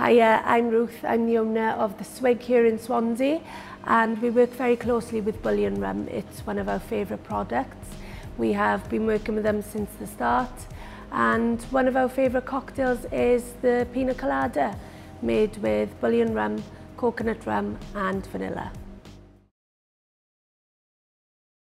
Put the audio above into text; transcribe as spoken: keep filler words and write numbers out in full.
Hiya, I'm Ruth. I'm the owner of the Swigg here in Swansea, and we work very closely with Bullion Rum. It's one of our favourite products. We have been working with them since the start, and one of our favourite cocktails is the pina colada, made with Bullion rum, coconut rum and vanilla.